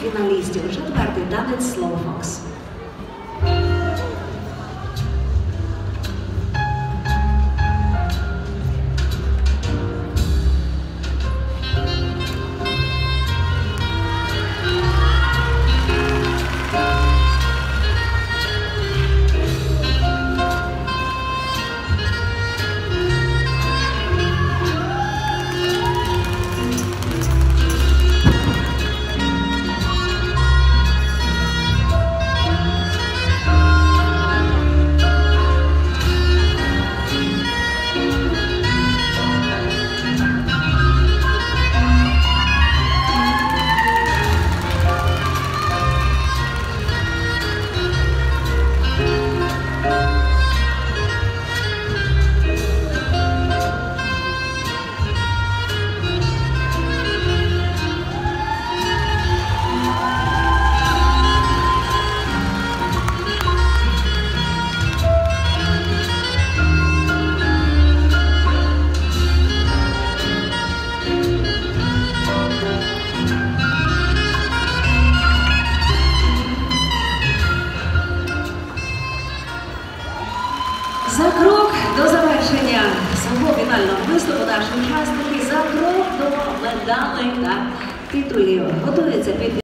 фіналістів. Четвертий танець Slow Fox. За крок до завершення свого фінального виступу наші учасники, за крок до медалей та титулів готуються під